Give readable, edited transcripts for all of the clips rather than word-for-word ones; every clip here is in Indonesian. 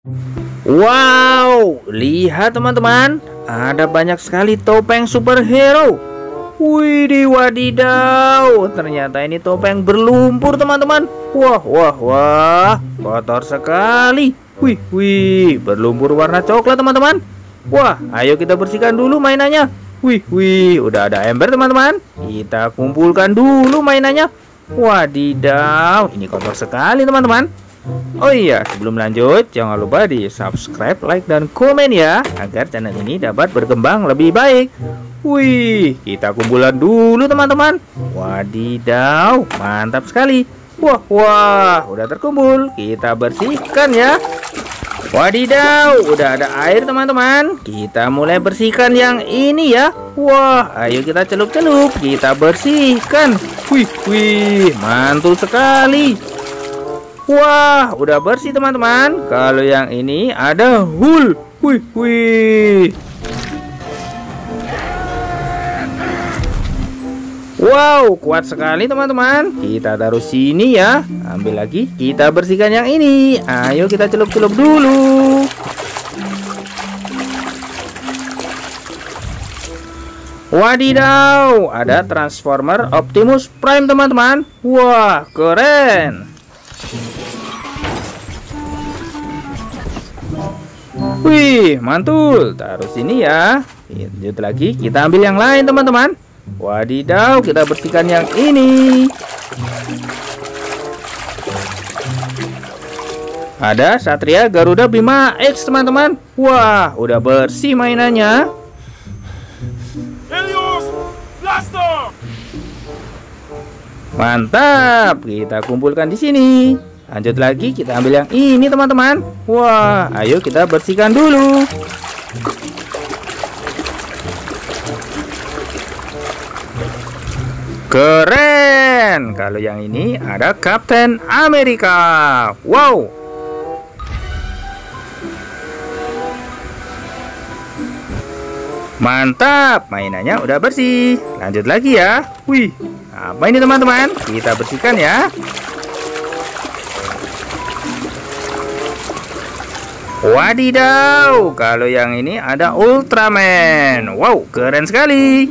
Wow, lihat teman-teman, ada banyak sekali topeng superhero. Widih wadidaw, ternyata ini topeng berlumpur teman-teman. Wah, wah, wah, kotor sekali. Wih, wih, berlumpur warna coklat teman-teman. Wah, ayo kita bersihkan dulu mainannya. Wih, wih, udah ada ember teman-teman. Kita kumpulkan dulu mainannya. Wadidaw, ini kotor sekali teman-teman. Oh iya, sebelum lanjut, jangan lupa di subscribe, like, dan komen ya, agar channel ini dapat berkembang lebih baik. Wih, kita kumpulan dulu teman-teman. Wadidaw, mantap sekali. Wah, wah, udah terkumpul. Kita bersihkan ya. Wadidaw, udah ada air teman-teman. Kita mulai bersihkan yang ini ya. Wah, ayo kita celup-celup. Kita bersihkan. Wih, wih, mantul sekali. Wah, udah bersih teman-teman. Kalau yang ini ada Hulk. Wih, wih. Wow, kuat sekali teman-teman. Kita taruh sini ya. Ambil lagi, kita bersihkan yang ini. Ayo kita celup-celup dulu. Wadidaw, ada Transformer Optimus Prime teman-teman. Wah, keren. Wih, mantul. Taruh sini ya. Lanjut lagi, kita ambil yang lain teman-teman. Wadidaw, kita bersihkan yang ini. Ada Satria Garuda Bima X teman-teman. Wah, udah bersih mainannya. Helios Blaster. Mantap, kita kumpulkan di sini. Lanjut lagi, kita ambil yang ini teman-teman. Wah, ayo kita bersihkan dulu. Keren. Kalau yang ini ada Captain America. Wow. Mantap, mainannya udah bersih. Lanjut lagi ya. Wih, apa ini teman-teman? Kita bersihkan ya. Wadidaw, kalau yang ini ada Ultraman. Wow, keren sekali.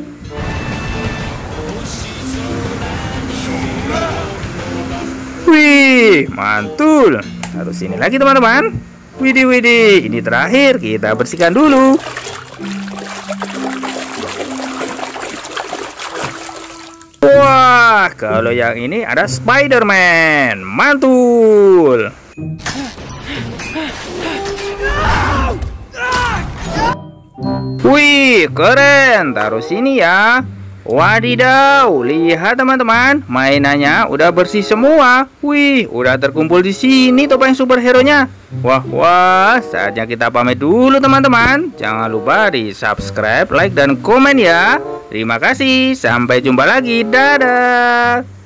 Wih, mantul. Taruh sini lagi teman-teman. Widih, widih, ini terakhir. Kita bersihkan dulu. Wah, kalau yang ini ada Spider-Man. Mantul. Wih, keren. Taruh sini ya. Wadidaw, lihat teman-teman, mainannya udah bersih semua. Wih, udah terkumpul di sini topeng superhero-nya. Wah, wah, saatnya kita pamit dulu teman-teman. Jangan lupa di subscribe, like, dan komen ya. Terima kasih, sampai jumpa lagi. Dadah.